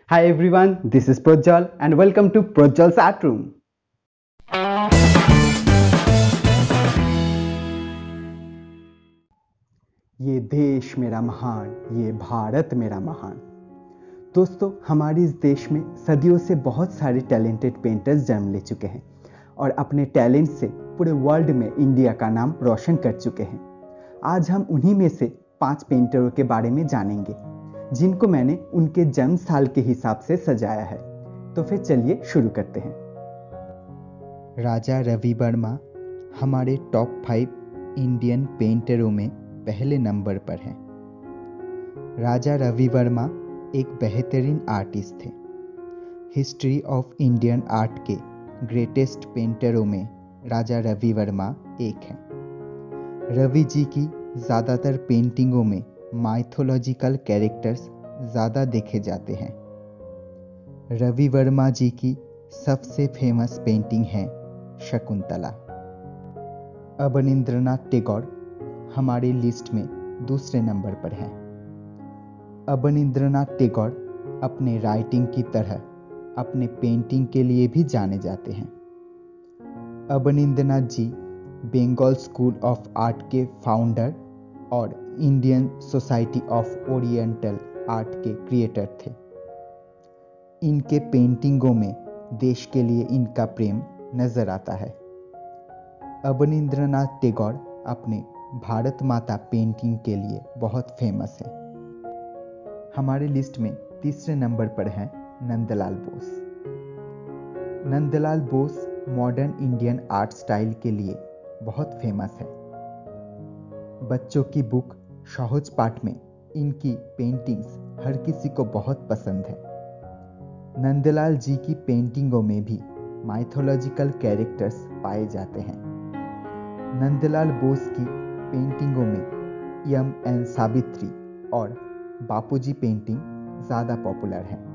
Hi everyone, this is Projjal and welcome to Projjal's Art Room. ये देश मेरा महान, ये भारत मेरा महान। दोस्तों, हमारे इस देश में सदियों से बहुत सारे टैलेंटेड पेंटर्स जन्म ले चुके हैं और अपने टैलेंट से पूरे वर्ल्ड में इंडिया का नाम रोशन कर चुके हैं। आज हम उन्हीं में से 5 पेंटरों के बारे में जानेंगे जिनको मैंने उनके जन्म साल के हिसाब से सजाया है। तो फिर चलिए शुरू करते हैं। राजा रवि वर्मा हमारे टॉप 5 इंडियन पेंटरों में पहले नंबर पर हैं। राजा रवि वर्मा एक बेहतरीन आर्टिस्ट थे। हिस्ट्री ऑफ इंडियन आर्ट के ग्रेटेस्ट पेंटरों में राजा रवि वर्मा एक हैं। रवि जी की ज़्यादातर पेंटिंगों में माइथोलॉजिकल कैरेक्टर्स ज़्यादा देखे जाते हैं। रवि वर्मा जी की सबसे फेमस पेंटिंग है शकुंतला। अवनींद्रनाथ टैगोर हमारी लिस्ट में दूसरे नंबर पर हैं। अवनींद्रनाथ टैगोर अपने राइटिंग की तरह अपने पेंटिंग के लिए भी जाने जाते हैं। Abanindranath ji Bengal school of art के फाउंडर और Indian society of oriental art के क्रिएटर थे। इनके पेंटिंगों में देश के लिए इनका प्रेम नजर आता है। अवनींद्रनाथ टैगोर अपने भारत माता पेंटिंग के लिए बहुत फेमस है। हमारे लिस्ट में तीसरे नंबर पर हैं Nandalal Bose. Nandalal Bose modern Indian art style के लिए बहुत फेमस है। बच्चों की बुक सहज पाठ में इनकी पेंटिंग्स हर किसी को बहुत पसंद है। नंदलाल जी की पेंटिंगों में भी माइथोलॉजिकल कैरेक्टर्स पाए जाते हैं। नंदलाल बोस की पेंटिंगों में यम एंड सावित्री और बापूजी पेंटिंग ज़्यादा पॉपुलर है।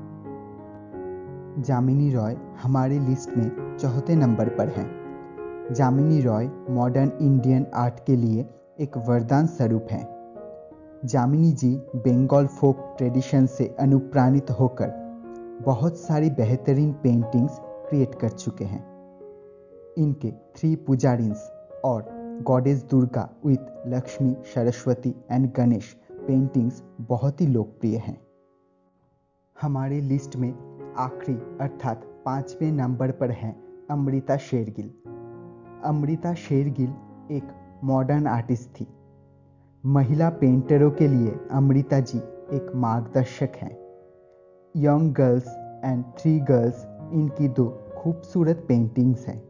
जामिनी रॉय हमारी लिस्ट में चौथे नंबर पर हैं। Jamini Roy modern Indian art के लिए एक वरदान स्वरूप हैं। जामिनी जी बंगाल फोक ट्रेडिशन से अनुप्राणित होकर बहुत सारी बेहतरीन पेंटिंग्स क्रिएट कर चुके हैं। इनके 3 पुजारिन्स और goddess Durga with Lakshmi, Saraswati and Ganesh paintings बहुत ही लोकप्रिय हैं। हमारे लिस्ट में आखिरी अर्थात 5वें नंबर पर हैं अमृता शेरगिल। अमृता शेरगिल एक मॉडर्न आर्टिस्ट थी। महिला पेंटरों के लिए अमृता जी एक मार्गदर्शक हैं। यंग गर्ल्स एंड 3 गर्ल्स इनकी 2 खूबसूरत पेंटिंग्स हैं।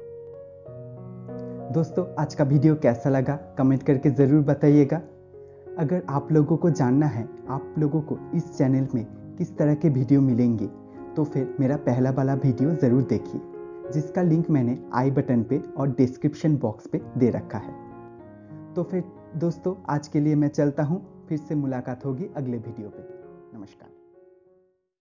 दोस्तों, आज का वीडियो कैसा लगा कमेंट करके ज़रूर बताइएगा। अगर आप लोगों को जानना है आप लोगों को इस चैनल में किस तरह के वीडियो मिलेंगे तो फिर मेरा पहला वाला वीडियो ज़रूर देखिए, जिसका लिंक मैंने आई बटन पे और डिस्क्रिप्शन बॉक्स पे दे रखा है। तो फिर दोस्तों, आज के लिए मैं चलता हूँ। फिर से मुलाकात होगी अगले वीडियो पे। नमस्कार।